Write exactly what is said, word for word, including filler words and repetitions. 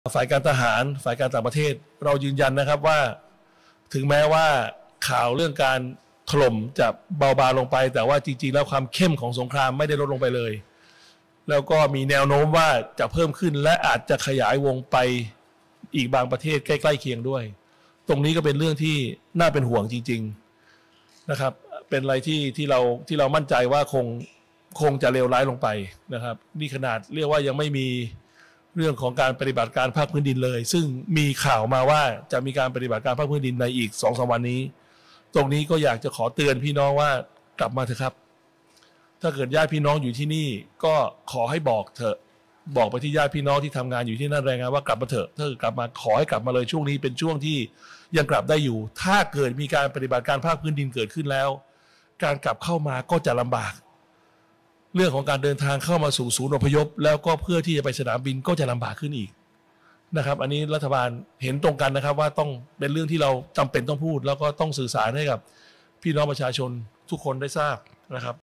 ฝ่ายการทหารฝ่ายการต่างประเทศเรายืนยันนะครับว่าถึงแม้ว่าข่าวเรื่องการถล่มจะเบาบางลงไปแต่ว่าจริงๆแล้วความเข้มของสงครามไม่ได้ลดลงไปเลยแล้วก็มีแนวโน้มว่าจะเพิ่มขึ้นและอาจจะขยายวงไปอีกบางประเทศใกล้ๆเคียงด้วยตรงนี้ก็เป็นเรื่องที่น่าเป็นห่วงจริงๆนะครับเป็นอะไรที่ที่เราที่เรามั่นใจว่าคงคงจะเลวร้ายลงไปนะครับนี่ขนาดเรียกว่ายังไม่มีเรื่องของการปฏิบัติการภาคพื้นดินเลยซึ่งมีข่าวมาว่าจะมีการปฏิบัติการภาคพื้นดินในอีก สองถึงสาม วันนี้ตรงนี้ก็อยากจะขอเตือนพี่น้องว่ากลับมาเถอะครับถ้าเกิดญาติพี่น้องอยู่ที่นี่ก็ขอให้บอกเถอะบอกไปที่ญาติพี่น้องที่ทำงานอยู่ที่นั่นรายงานว่ากลับมาเถอะถ้ากลับมาขอให้กลับมาเลยช่วงนี้เป็นช่วงที่ยังกลับได้อยู่ถ้าเกิดมีการปฏิบัติการภาคพื้นดินเกิดขึ้นแล้วการกลับเข้ามาก็จะลำบากเรื่องของการเดินทางเข้ามาสู่ศูนย์อพยพแล้วก็เพื่อที่จะไปสนามบินก็จะลำบากขึ้นอีกนะครับอันนี้รัฐบาลเห็นตรงกันนะครับว่าต้องเป็นเรื่องที่เราจำเป็นต้องพูดแล้วก็ต้องสื่อสารให้กับพี่น้องประชาชนทุกคนได้ทราบนะครับ